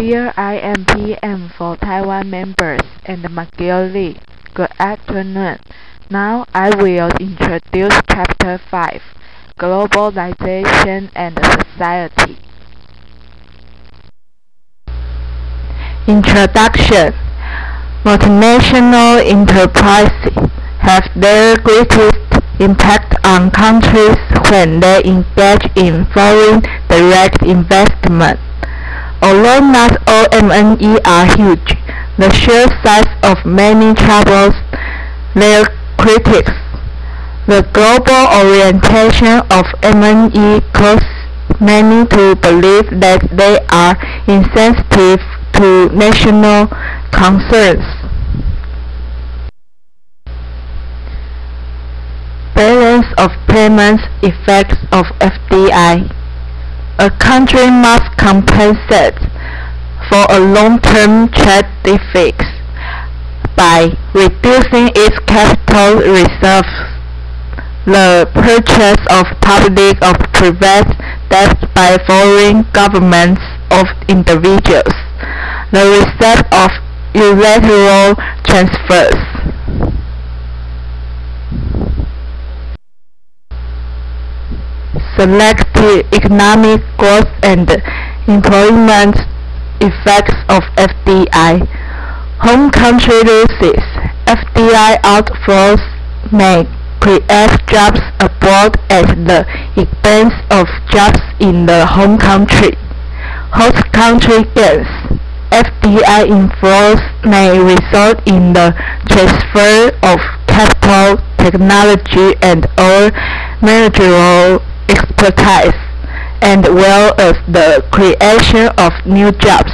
Dear IMPM for Taiwan members and Maggiore, good afternoon. Now I will introduce Chapter 5, Globalization and Society. Introduction. Multinational enterprises have their greatest impact on countries when they engage in foreign direct investment. Although not all M&E are huge, the sheer size of many troubles their critics. The global orientation of M&E causes many to believe that they are insensitive to national concerns. Balance of payments effects of FDI. A country must compensate for a long-term trade deficit by reducing its capital reserves, the purchase of public or private debt by foreign governments of individuals, the receipt of unilateral transfers. Selected economic growth and employment effects of FDI. Home country losses. FDI outflows may create jobs abroad at the expense of jobs in the home country. Host country gains. FDI inflows may result in the transfer of capital, technology, and/or managerial expertise, and well as the creation of new jobs.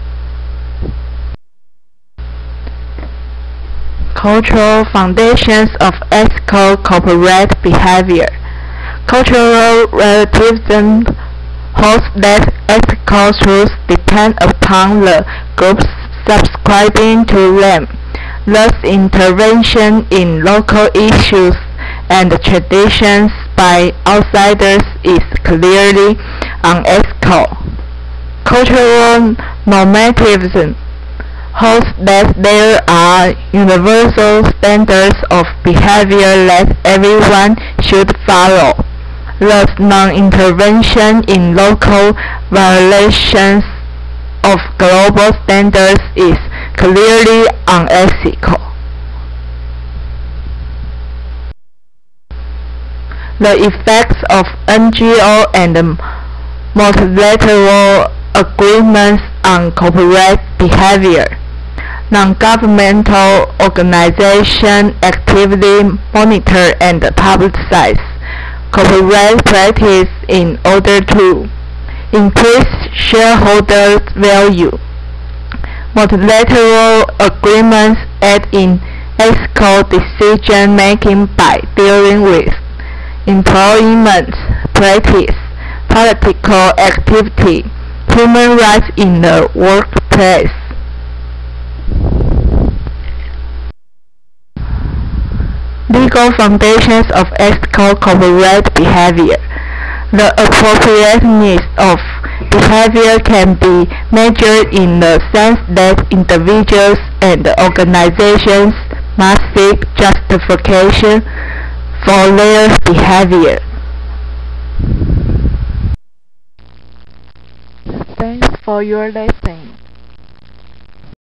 Cultural foundations of ethical corporate behavior. Cultural relativism holds that ethical truths depend upon the groups subscribing to them. Thus, intervention in local issues and traditions by outsiders is clearly unethical. Cultural normativism holds that there are universal standards of behavior that everyone should follow. Thus, non-intervention in local violations of global standards is clearly unethical. The effects of NGO and multilateral agreements on corporate behavior. Non-governmental organizations actively monitor and publicize corporate practice in order to increase shareholder value. Multilateral agreements aid in ethical decision-making by dealing with employment practice, political activity, human rights in the workplace. Legal foundations of ethical corporate behavior. The appropriateness of behavior can be measured in the sense that individuals and organizations must seek justification for their behavior. Thanks for your listening.